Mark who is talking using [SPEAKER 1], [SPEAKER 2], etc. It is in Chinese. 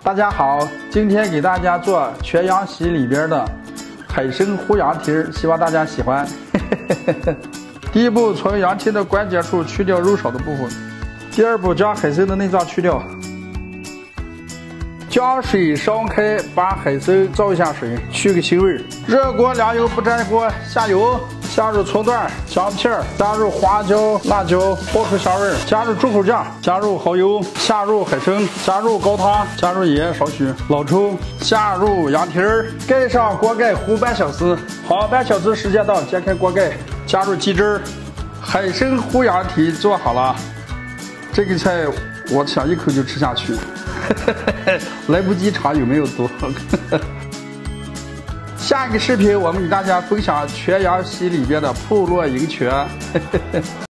[SPEAKER 1] 大家好，今天给大家做全羊席里边的海参烀羊蹄，希望大家喜欢。第一步，从羊蹄的关节处去掉肉少的部分。第二步，将海参的内脏去掉。将水烧开，把海参焯一下水，去个腥味。热锅凉油不粘锅，下油，下入葱段、姜片，加入花椒、辣椒，爆出香味。加入猪口酱，加入蚝油，下入海参，加入高汤，加入盐少许，老抽，下入羊蹄儿，盖上锅盖烀半小时。好，半小时时间到，揭开锅盖，加入鸡汁儿，海参烀羊蹄做好了。这个菜我想一口就吃下去。来不及尝有没有毒？下一个视频我们给大家分享全羊席里边的部落营泉。